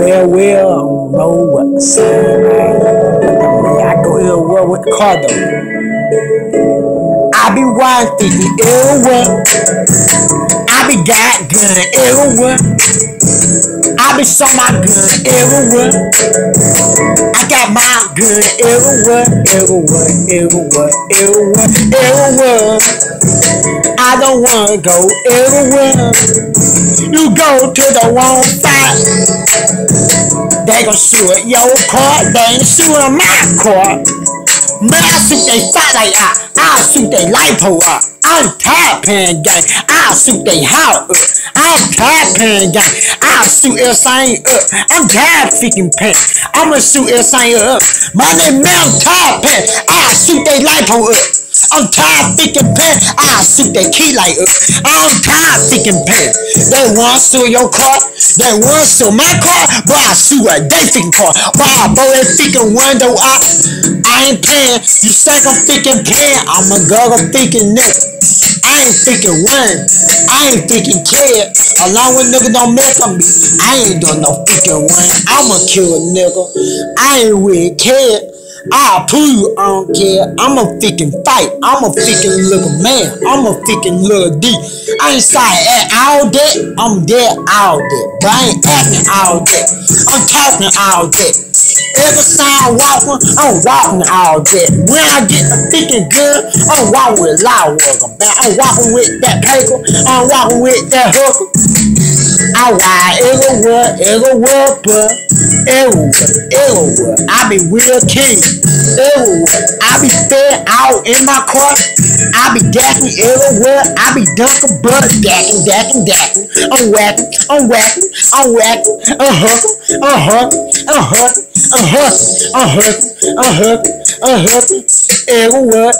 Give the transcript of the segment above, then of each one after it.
Well, I don't know what to say, man. I go everywhere with the car though. I be riding 50 everywhere. I be got gun everywhere. I be show my gun everywhere. I got my gun everywhere, everywhere. I don't wanna go everywhere. You go to the wrong spot, they gon' shoot your car, they ain't shooting my car. Man, I shoot they spot like I shoot they light pole up. I'm tired paying gang, I'll shoot they house up. I'm tired paying gang, I'll shoot everything up. I'm tired freaking paying, I'ma shoot everything up. My name man, I'm tired paying, I'll shoot they light pole up. I'm tired freaking paying, I'll shoot that key light up. I'm tired freaking paying. They want to steal your car, they want to steal my car, but I shoot a they freaking car. But I blow that freaking window out. I ain't paying, you think I'm freaking paying? I'm a girl freaking nigga. I ain't freaking one, I ain't freaking care. A long with nigga don't mess on me, I ain't doing no freaking one. I'ma kill a nigga, I ain't really care. I'll pull you, I don't care. I'm a freaking fight. I'm a freaking little man. I'm a freaking little D. I ain't sorry at all that. I'm there all day. But I ain't acting all day. I'm talking all day. Every time I'm walking all day. When I get the freaking gun, I'm walking with loud worker, man. I'm walking with that paper. I'm walking with that hooker. I ride everywhere, but everywhere. I be real king. Everywhere. I be fed out in my car. I be dacking everywhere. I be dunking, but dacking. I'm whacking. I'm hooking. Everywhere.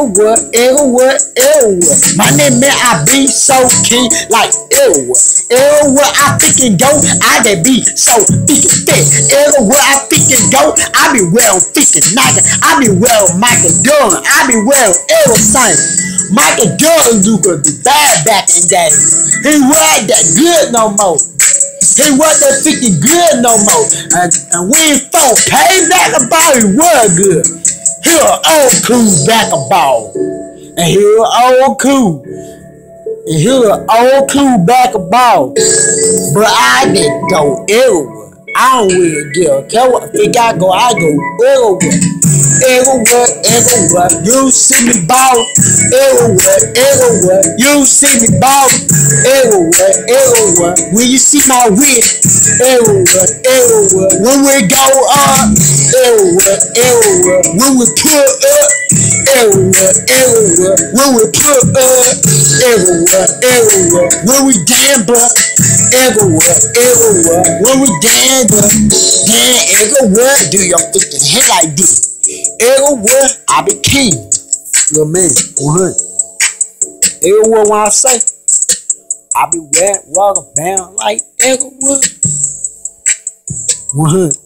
My name man, I be so king, like everywhere I freaking go, I just be so freaking thick. Everywhere I freaking go, I be well freaking knocking. I be well Michael Jordan. I be well everything. Michael Jordan look be bad back in day. He wasn't that good no more. He wasn't that freaking good no more. And we ain't folk pay back about he was good. He an old cool back a ball. And he an old cool. And he an old cool back a ball. But I didn't go everywhere. I don't really give a care what freak I go everywhere. Everywhere. You see me ball. Everywhere. You see me ball. Everywhere. When you see my wrist. Everywhere. When we go up. Everywhere. When we pull up. Everywhere. When we pull up. Everywhere. When we gamble. Everywhere. When we dance everywhere. Do your freaking head like this. Everywhere I be king. Little man, 100. Everywhere when I say, I be walking down like everywhere. 100.